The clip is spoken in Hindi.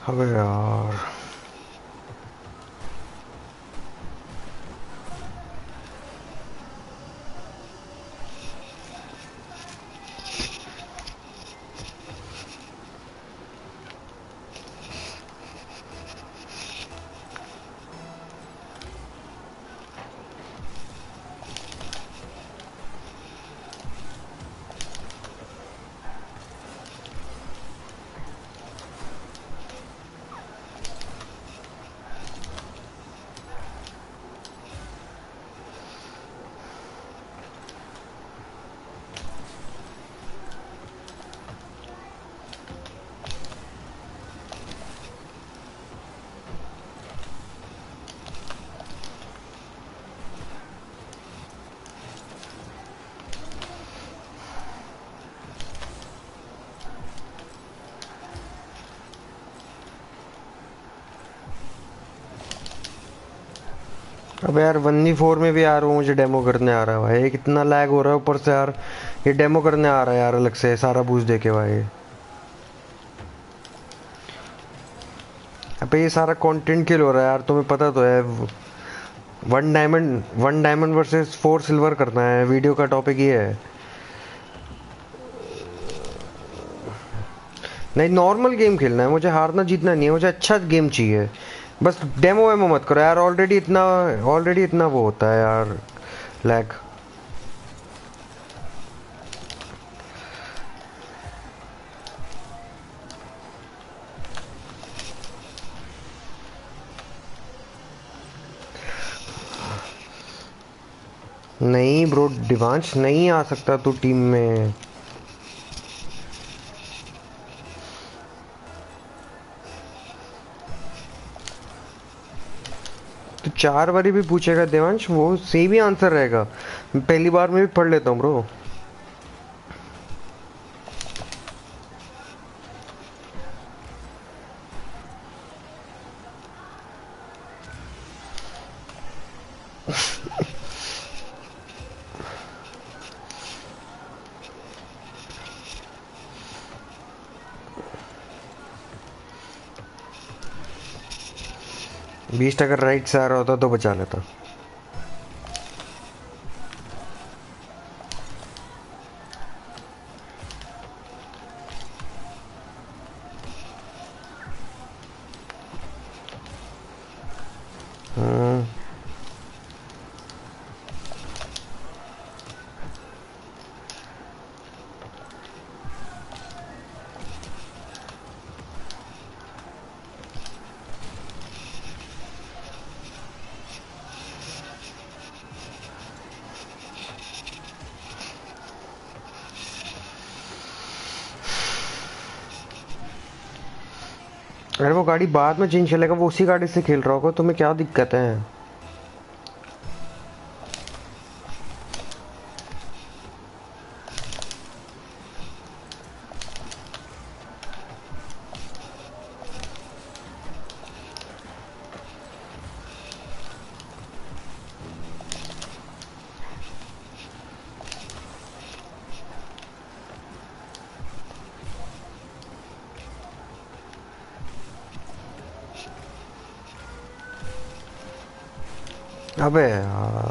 अबे यार, अब यार 1v4 में भी यार वो मुझे डेमो करने आ रहा है भाई, कितना लैग हो रहा है ऊपर से यार। ये डेमो करने आ रहा है यार अलग से सारा बूस्ट देके भाई। अबे ये सारा कंटेंट किल हो रहा है यार, तुम्हें पता तो है। 1 डायमंड वर्सेस 4 सिल्वर करना है, वीडियो का टॉपिक ये है। नहीं, नॉर्मल गेम खेलना है मुझे, हारना जीतना नहीं है मुझे, अच्छा गेम चाहिए। बस डेमो वेमो मत करो यार, ऑलरेडी इतना वो होता है यार, लैग। नहीं ब्रो, डिवांश नहीं आ सकता तू टीम में। तो 4 बारी भी पूछेगा देवांश, वो सेम ही आंसर रहेगा। पहली बार में भी पढ़ लेता हूँ ब्रो। बीस्ट अगर राइट से आ रहा होता तो बचा लेता। अगर वो गाड़ी बाद में चेंज चलेगा, वो उसी गाड़ी से खेल रहा होगा, तुम्हें क्या दिक्कत है? अबे यार,